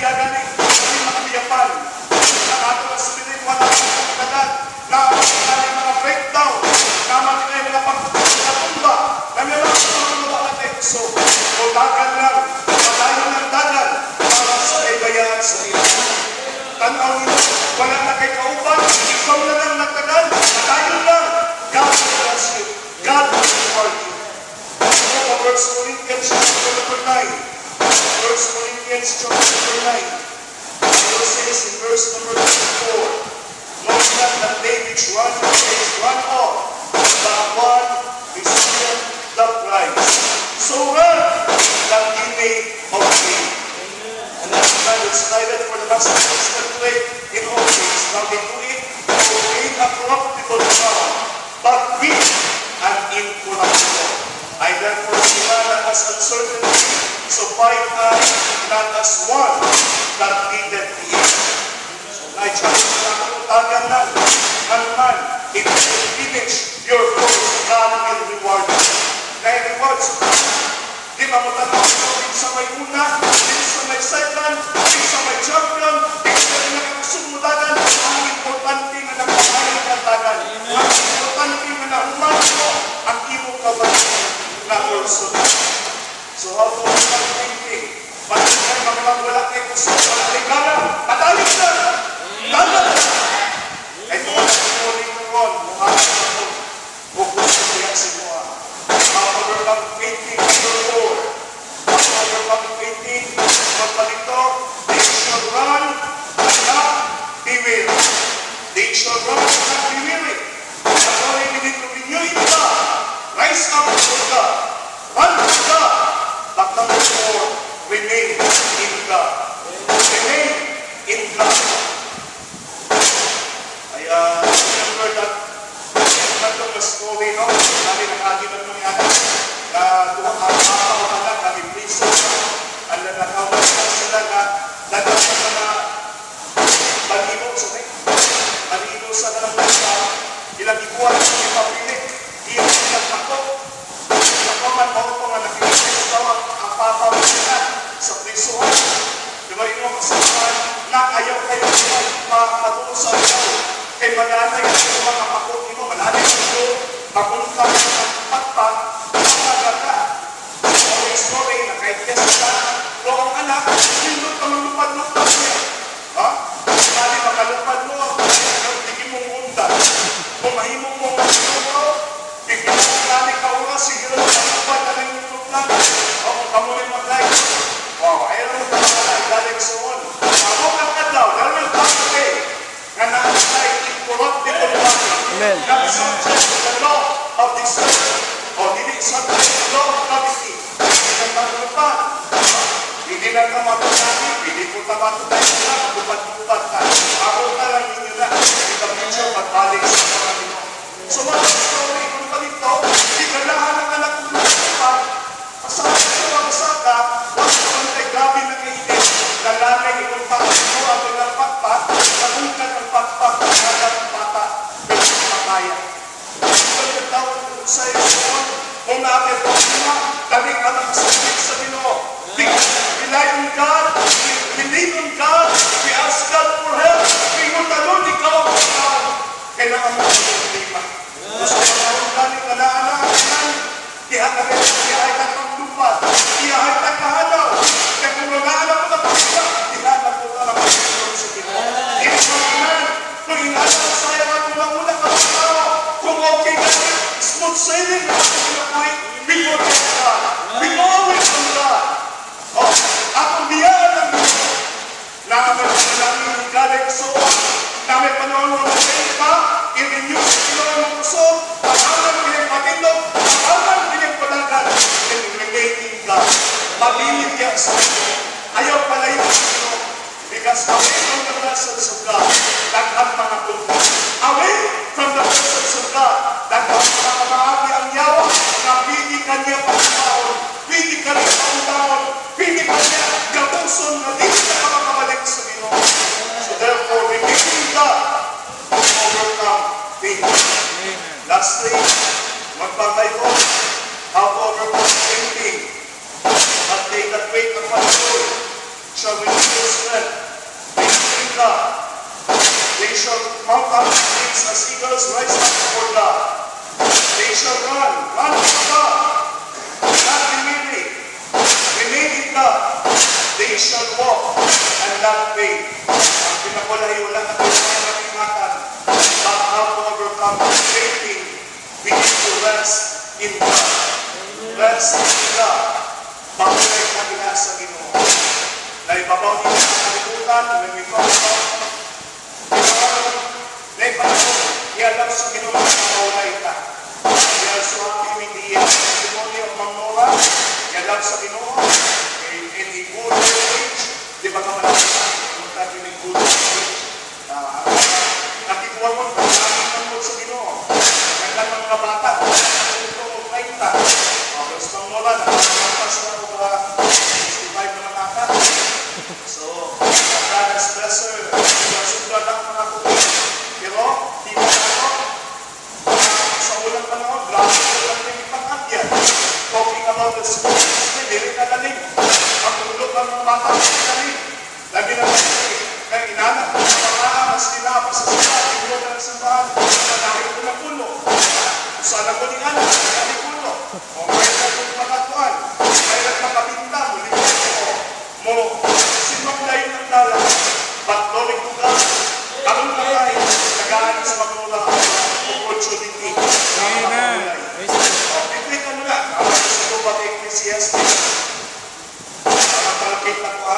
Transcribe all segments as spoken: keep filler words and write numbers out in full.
iya gani, hindi makabiyapan. Nakato na spiritual na pagkakagat, na ang mga breakdown, na mga mga pagkatumba, na may mga mga mga tekso, o dagan lang, patayo ng dagan, para sa kaibayaan sa iyo. Tanaw nyo, wala na kay kauban, ikaw na lang nagtagal, patayo lang, God bless you, God will reward you. First Corinthians chapter number nine. First Corinthians chapter number nine. The Bible says in verse number twenty-four, know not that they which run the race run off, but one receive the prize. So run that ye may obtain. And that man is cited for the master that way in all things. Now they do it to gain a corruptible crown, but we an incorruptible. I therefore demand as uncertainty, so fight I not as one that needed the end. So I challenge na kutagan lang, ang man, if you finish your course, God will reward you. Kaya rewards, di ba mo tanong ito, din sa may una, din sa may second, din sa may champion, din sa may nakakasumudagan, ang importante nga nagpahayin ng tagan. Ang importante nga na humano, ang imo kabayan. So, so how to start thinking? Bakit kayo magmamula kayo kung saan wala kayo gana? Patalig na! Gana! Ay mga nagmuling na ron, mukha na ron, bukos na siya si Mua. Overcome thinking, number four. Overcome thinking, magpalito, they shall run and not be weary. They shall run and not be weary. That's why we need to renew in God. Rise up for God. Run to God. But number four, remain in God. Remain in God. I uh, remember that nandun na story, no? Sabi ng ating ng mga anak na duwang kapapawala na kami priso. Ang nanakawan na sila na nagkakas na na balino sa may. Balino sa nalang nasa ilang ikuan sa mga papilit. Hindi mo silang ako. Ako man ako po nga nakikinig daw ang papawala sa prisuhan. Diba yun ang kasamaan na ayaw kayo matuto sa ayaw. Kay malanay ang mga pakot mo, malanay ito, mapunta ng patpat, makagal ka. Okay, story, nakaitiyas ka. O ang anak, hindi ka malupad-lupad niya. Ha? Sabi, makalupad mo, hindi mong undan. Kung mahimong mong matulog, bigyan mo kami ka oras, sige lang, malupad na lang yung lupad. O kung kamunin mag-like, wow, ayaw mo ka mga galing sa on. Ako ang kadlaw, there will come a day na naantay incorruptible body. Not subject to the law of this earth. O hindi subject to the law of gravity. Hindi na matulupad. Hindi na ka matulupad. Hindi po na matulupad na. Matulupad ka. Ako na lang ninyo na. Hindi ka picture pagbalik sa mga nino. So mga story kung pa dito, hindi ka lahat ng anak kong matulupad. Pasabi sa mga saka, wag ko kay grabe na kainit. Nalanay itong pakito ang mga pakpak, nagungkat ang pakpak, nagat ang bata, pero makaya. Ito yung tawag sa iyo, kung natin po sila, daming anak sa sa Ginoo. Rely on God, believe on God, we ask God for help, we will talon ikaw ang God. Kailangan mo ang problema. Gusto mo na ang galing na naalaan, dihatakit, dihatakit ang lupad, dihatakit kahalaw. Kaya kung nangaalam mo na pagkita, dihatakit mo na lang ang Ginoo sa Ginoo. Hindi mo naman, kung inaalam sa iyo at una-una ka sa tao, kung okay ka, smooth sailing na sa pinapuhay, we forget God. We always on God. Oh, ako biyaan ng Ginoo. Namin pa namin ang galing sa oon. Namin panahon mo na kayo pa, i-renew sa Ginoo ng puso, pag-aman bilang patindog, pag-aman bilang palagan, and remain in God. Mabilit niya sa Ginoo. Ayaw pala yung Ginoo. Because away from the presence of God, daghang mga tulpo. Away from the presence of God, daghang mga kamaagi ang yawa, na pili ka niya pagkaon, pili ka niya pagkaon, pili ka niya gabuson na di ka makakabalik sa Ginoo. So therefore, remain in God to overcome things. Lastly, magpapay ko, how to overcome thinking. At they that wait upon in God. Rest in God. Pag-break na gina sa Ginoo. Na ibabaw din sa kalimutan, when we talk about na ibabaw, ialam sa Ginoo na mawalay ka. We are so happy with the testimony of Mang Nora. Ialam sa Ginoo, in the good age, di ba ka malaki? Punta din yung good age. Nakikuha mo, nakikuha mo sa Ginoo. Naglan ng mga bata, ito mo treinta. Tapos Mang Nora, nakakapas na ako ba sixty-five na nakaka. So, God has blessed her. Sundra lang mga kulit. Pero, di ba ako? Sa ulang panahon, grabe ko lang yung ipang-agyan. Talking about the school system, hindi rin kagaling. Ang tulog ng mga bata, kagaling. Lagi na kaya inanak ko sa mga mas nila, sa simbahan, hindi na sa simbahan, manahit ko na puno. Sana ko din anak, manahit puno. O mayroon ko magkatuan, mayroon makapinta, muli ko ko. Mo, simang layo ng dala, batloring ko ka, kamong nakay, nagaan sa magmula ang opportunity. Amen. Pipit ano nga, kamay sa ito ba kay Ecclesiastes? Ang palapit na ko ha.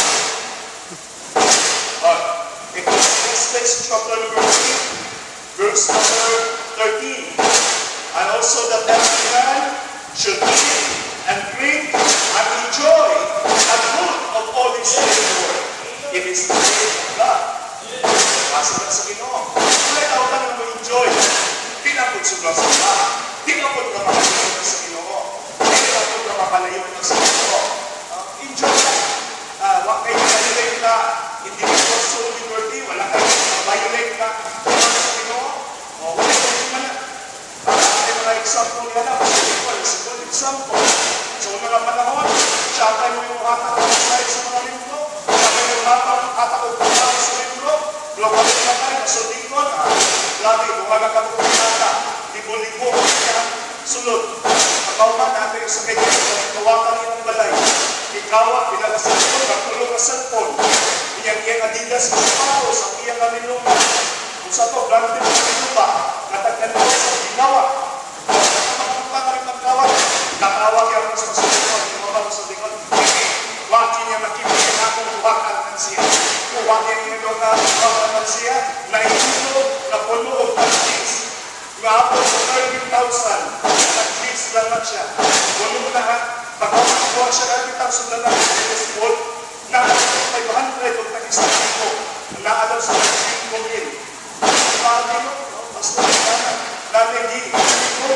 Ecclesiastes chapter number eight, verse number thirteen. And also that every man should eat and drink and enjoy the good of all his labor. It is the will of God. Kasi na sa Ginoo. Kaya tawag ka na mo-enjoy. Tinapod sa sila. Tinapod ka makalayo sa Ginoo. Tinapod ka makalayo sa Ginoo. Enjoy ka. Huwag kayo na-violate ka. Individual soul liberty. Wala kayo na-violate ka. Tinapod sa Ginoo. O, wala kayo na na. Para mga example nga na. It's a good example. So, mga panahon, siya tayo yung hatak ng slide sa mga libro. Siya tayo yung hatak ng hatak sa libro. Global na tayo, masundikon. Lagi, bumaga ka po pinata. Libo-libo. Sunod. Pagkauman natin sa kanya, kawakan yung balay. Ikawa, pinagasalpon, nagtulong na salpon. Iyang-iyang adidas sa sapatos, ang iyang aminuman. Kung sa to, branded na minuba, natagnan mo sa ginawa. Pagkakamang pa rin magkawag, nakawag yan sa masunod, lumabang sa likod. Waki niya makibigyan akong huwakan ng siya. Huwaki niya doon na huwakan ng siya, na itulo, na puno o pag-tis. Nga ako sa thirty thousand, nag-tis lang na siya. Puno mo lahat, pagkakakuha siya thirty thousand na lang sa school, na five hundred o tag-isang ko, na alam sa five million. Pagkakakuha mo, basta na natin di, ko,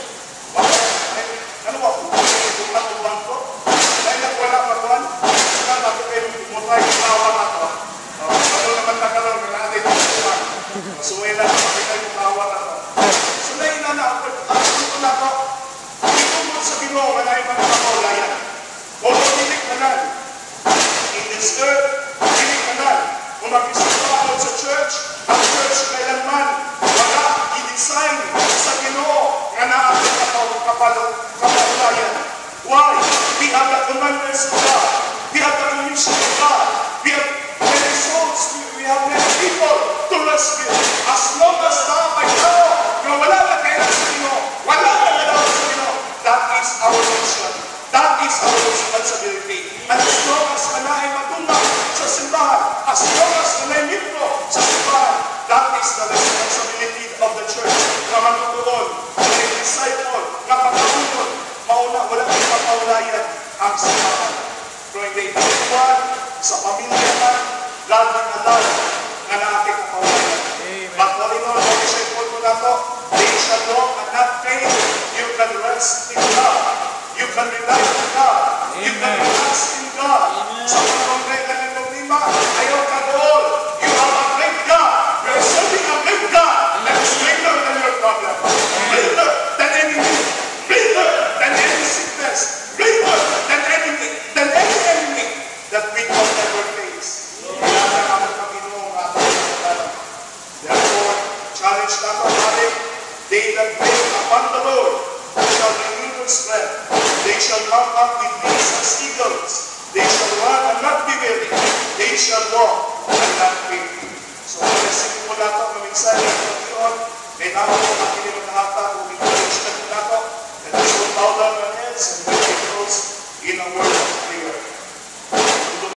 ano ba, kung nakubang ko, dahil na wala matuan, sila natin kayo mutay kawa na to. Ano naman nakaroon na natin ang tuwan. Suwela na makita yung kawa na to. So na ina na ako, ang ito na to, ito mo sa Ginoo, wala yung mga kapaulayan. Kung dinig ka na, in this earth, dinig ka na. Kung mag-isip ako sa church, ang church kailanman, wala i-design sa Ginoo nga natin kapaulayan. Why? We have the commandments of God. We have the commission of God. We have many souls. We have many people to rescue. As long as nakapay tao, na wala na kayo sa Ginoo, wala na kayo sa Ginoo, that is our mission. That is our responsibility. And as long as ka na ay matungkap sa simbahan, as long as ka na ay mitro sa simbahan, that is the responsibility of the church. Na matutuon, na disciple, na pagkakunon, mauna, wala kang mapaulayan ang simbahan. Pero hindi individual, sa pamilya ka, laging alam na naating mapaulayan. But all in all, all disciple ko na to, they shall walk and not faint. You can rest in God. You can rely on God. You can relax in God. Sa mga kongre ka ng lima, ayaw ka doon. You have a great God. You are serving a great God that is greater than your problem. Greater than anything. Greater than any sickness. Greater than anything. Than any enemy that we can ever face. Kailangan naman Panginoon ang ating pagkalan. Therefore, challenge na ito natin. They that wait upon the Lord shall renew their strength. They shall mount up with wings as eagles. They shall run and not be weary. They shall walk and not faint. So, blessing po natin ng mensahe ng Panginoon. May naman po